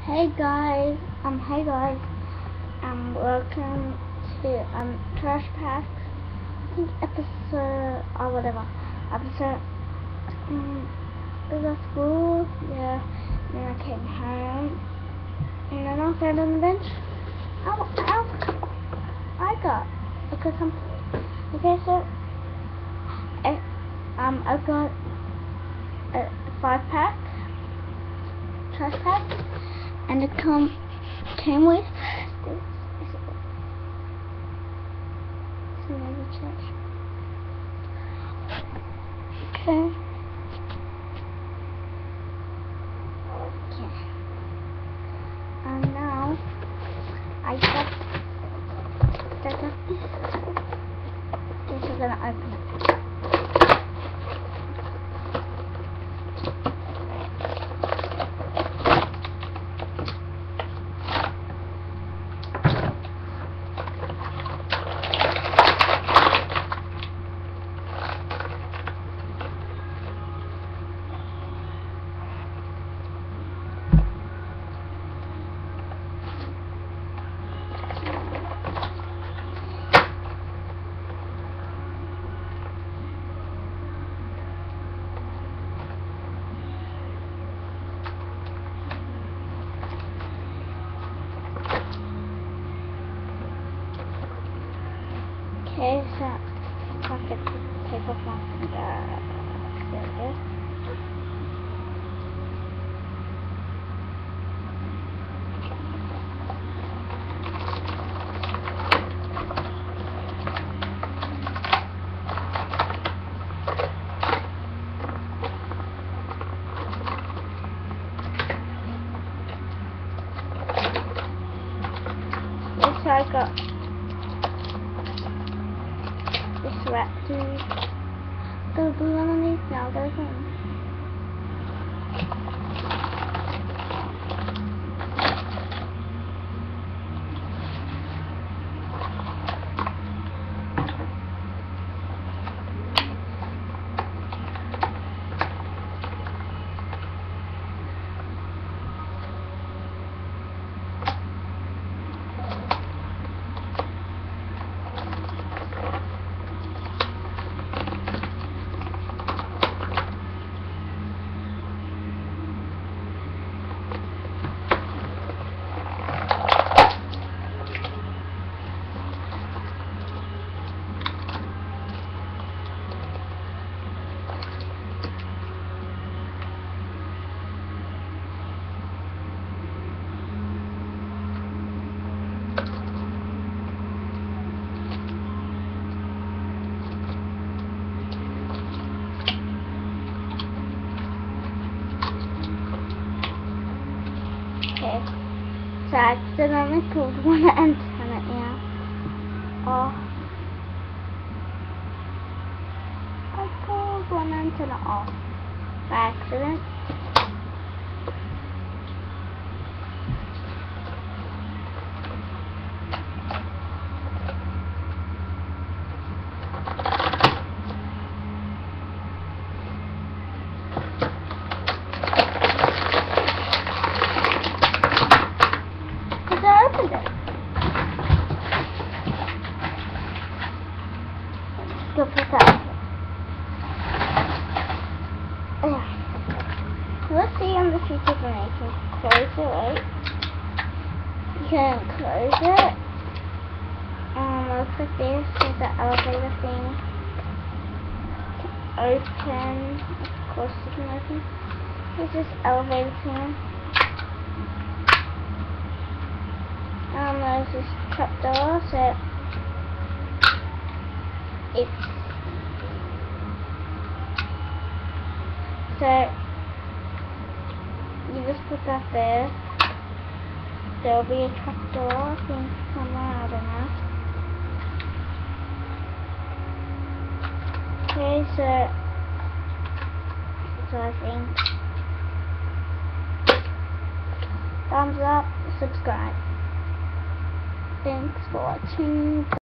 Hey guys, welcome to Trash Pack. I think episode or whatever episode. Is at school, yeah. And then I came home, and then I sat on the bench. I got okay, so I got a 5-pack trash pack. And it came with this. It's another trash. Okay. And now I got this. This is gonna open it. Okay, so I have to take off my there it is. Yes, I got this rat dude. The blue underneath now, there's one. Okay, so I accidentally pulled one antenna out. Oh, I pulled one antenna off by accident. Go put that. Let's see on the features when I can close it, right? You can close it. Looks like this is the elevator thing. Open. Of course you can open. This is elevator thing. There's this trapdoor, so you just put that there. There'll be a trapdoor, I think, somewhere, I don't know. Okay, so I think thumbs up, subscribe. Thanks for watching.